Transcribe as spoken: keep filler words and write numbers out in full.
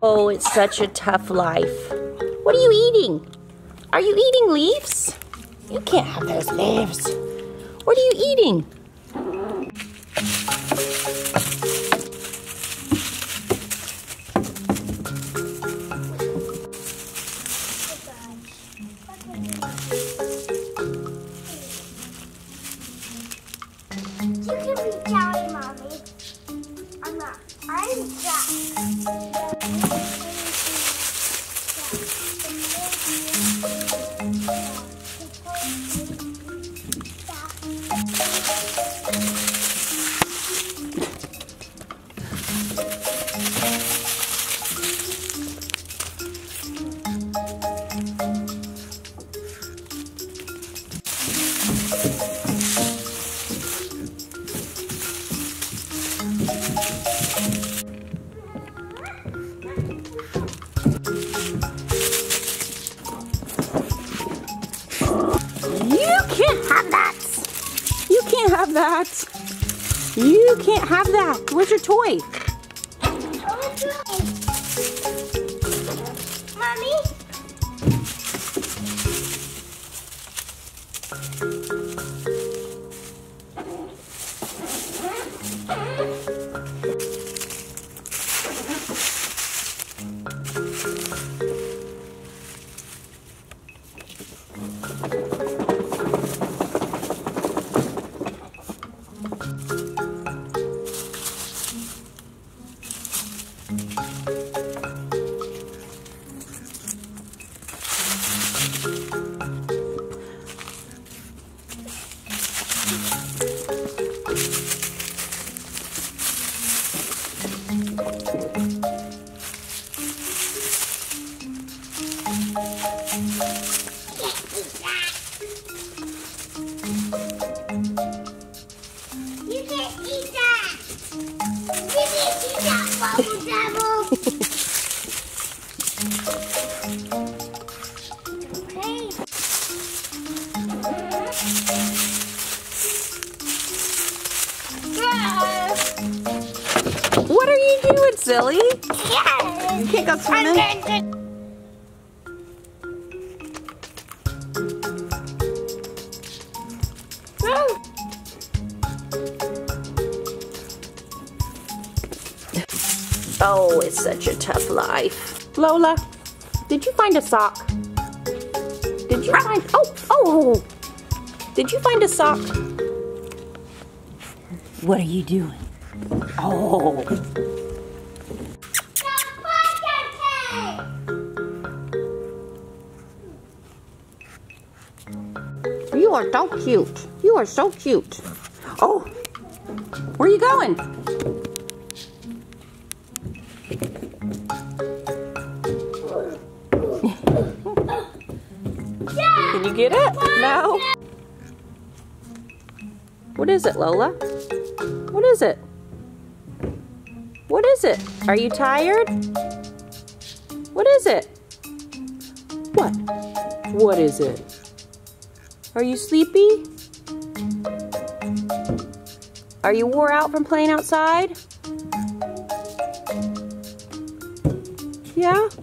Oh, it's such a tough life. What are you eating? Are you eating leaves? You can't have those leaves. What are you eating? You can be jelly, Mommy. I'm not. I'm Jack. You can't have that. You can't have that. Where's your toy? Mommy? You can't eat that! You can't eat that, Bubble Devil! Okay. What are you doing, silly? Yes! You can't go swimming? Oh, it's such a tough life. Lola, did you find a sock? Did you find, oh, oh, did you find a sock? What are you doing? Oh. You are so cute. You are so cute. Oh, where are you going? Can you get it? No? What is it, Lola? What is it? What is it? Are you tired? What is it? What? What is it? Are you sleepy? Are you wore out from playing outside? Yeah?